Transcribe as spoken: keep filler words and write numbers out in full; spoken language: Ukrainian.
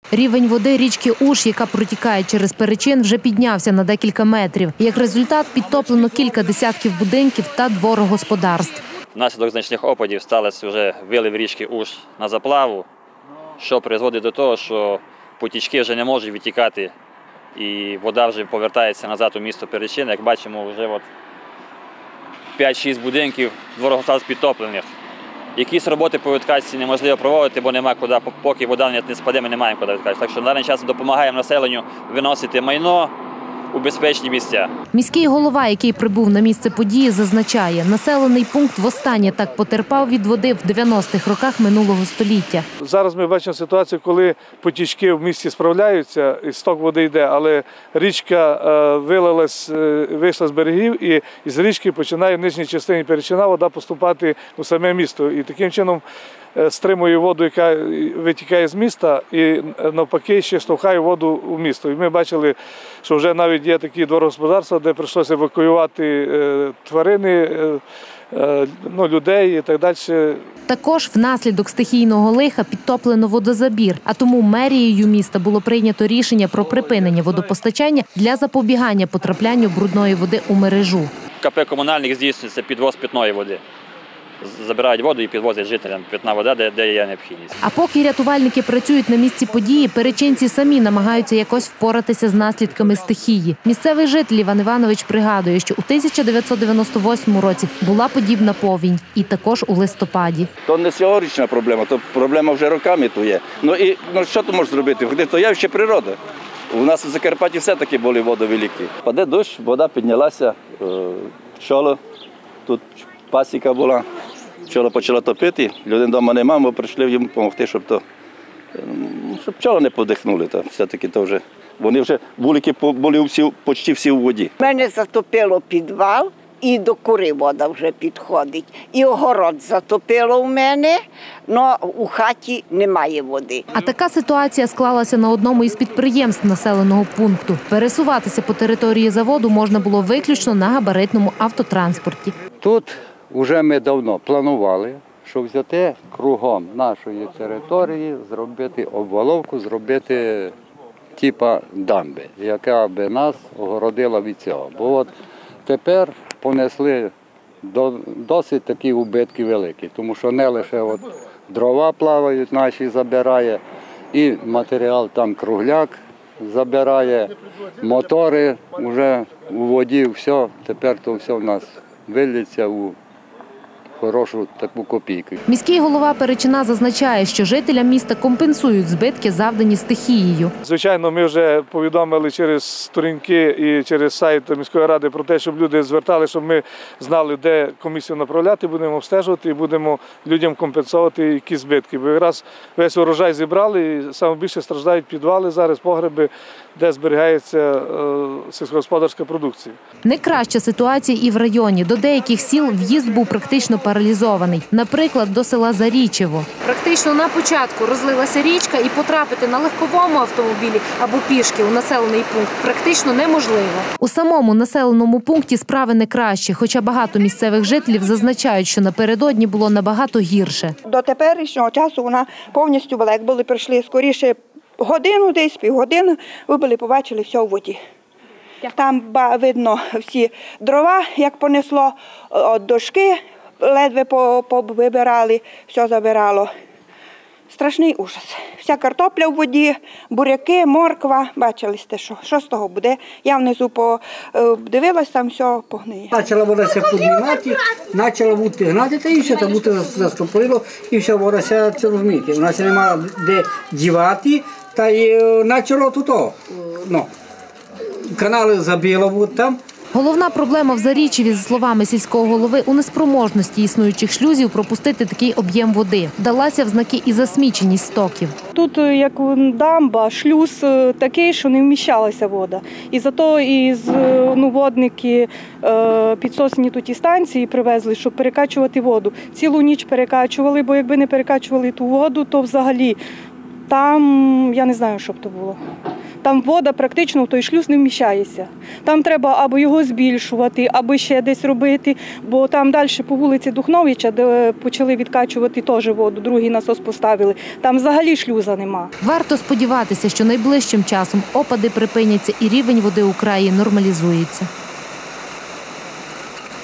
Рівень води річки Уж, яка протікає через Перечин, вже піднявся на декілька метрів. Як результат, підтоплено кілька десятків будинків та дворогосподарств. Внаслідок значних опадів сталося вже вилив річки Уж на заплаву, що призводить до того, що потічки вже не можуть відтікати і вода вже повертається назад у місто Перечин. Як бачимо, вже от п'ять-шість будинків дворогосподарств підтоплених. Якісь роботи по відкачці неможливо проводити, бо немає куди, поки вода не спаде, ми не маємо куди відкачувати. Так що на даний час допомагаємо населенню виносити майно у безпечні місця. Міський голова, який прибув на місце події, зазначає, населений пункт востаннє так потерпав від води в дев'яностих роках минулого століття. Зараз ми бачимо ситуацію, коли потічки в місті справляються, і сток води йде, але річка вилилась, вийшла з берегів, і з річки починає в нижній частині Перечина вода поступати у саме місто. І таким чином стримує воду, яка витікає з міста, і навпаки ще штовхає воду у місто. І ми бачили, що вже навіть є такі дворогосподарства, де прийшлося евакуювати тварини, ну, людей і так далі. Також внаслідок стихійного лиха підтоплено водозабір, а тому мерією міста було прийнято рішення про припинення водопостачання для запобігання потраплянню брудної води у мережу. КП «Комунальник» здійснюється підвоз питної води. Забирають воду і підвозять жителям питна вода, де, де є необхідність. А поки рятувальники працюють на місці події, перечинці самі намагаються якось впоратися з наслідками стихії. Місцевий житель Іван Іванович пригадує, що у тисяча дев'ятсот дев'яносто восьмому році була подібна повінь. І також у листопаді. То не сьогоднішня проблема, то проблема вже роками тут є. Ну і ну, що ти можеш зробити? То явище природи. У нас у Закарпатті все-таки були водовеликі. Паде дощ, вода піднялася, пчола, тут пасіка була. Пчола почала топити, людей вдома немає, ми прийшли їм допомогти, щоб, то, щоб пчоли не подихнули. То все-таки то вже, вони вже вулики були всі, почти всі у воді. Мене затопило підвал і до кури вода вже підходить. І огород затопило у мене, але у хаті немає води. А така ситуація склалася на одному із підприємств населеного пункту. Пересуватися по території заводу можна було виключно на габаритному автотранспорті. Тут вже ми давно планували, щоб взяти кругом нашої території, зробити обваловку, зробити типа дамби, яка би нас огородила від цього. Бо от тепер понесли досить такі убитки великі, тому що не лише от дрова плавають, наші забирає, і матеріал там кругляк забирає, мотори вже у воді, все, тепер то все в нас виліться у хорошу таку копійку. Міський голова Перечина зазначає, що жителям міста компенсують збитки, завдані стихією. Звичайно, ми вже повідомили через сторінки і через сайт міської ради про те, щоб люди звертали, щоб ми знали, де комісію направляти, будемо обстежувати і будемо людям компенсувати якісь збитки. Бо якраз весь урожай зібрали і найбільше страждають підвали зараз, погреби, де зберігається сільськогосподарська продукція. Не краща ситуація і в районі. До деяких сіл в'їзд був практично паралізований. Наприклад, до села Зарічево. Практично на початку розлилася річка і потрапити на легковому автомобілі або пішки у населений пункт практично неможливо. У самому населеному пункті справи не краще, хоча багато місцевих жителів зазначають, що напередодні було набагато гірше. До теперішнього часу вона повністю була, як були прийшли скоріше годину десь, півгодини, ви були побачили все у воді. Там видно всі дрова, як понесло, дошки ледве повибирали, все забирало. Страшний ужас. Вся картопля в воді, буряки, морква. Бачили сте, що, що з того буде. Я внизу подивилась, там все погниє. Почала вода все піднімати, почала бути гнати, та і все, там бути застопило, і все, вода все, це розумієте. Вона все не мала де дівати, та й почало тут, ну, канали забило там. Головна проблема в Зарічеві, за словами сільського голови, у неспроможності існуючих шлюзів пропустити такий об'єм води. Далася в знаки і засміченість стоків. Тут як дамба, шлюз такий, що не вміщалася вода. І зато із, ну, водники підсосні тут і станції привезли, щоб перекачувати воду. Цілу ніч перекачували, бо якби не перекачували ту воду, то взагалі там я не знаю, що б то було. Там вода практично в той шлюз не вміщається. Там треба або його збільшувати, або ще десь робити, бо там далі по вулиці Духновича, де почали відкачувати теж воду, другий насос поставили, там взагалі шлюза нема. Варто сподіватися, що найближчим часом опади припиняться і рівень води у краї нормалізується.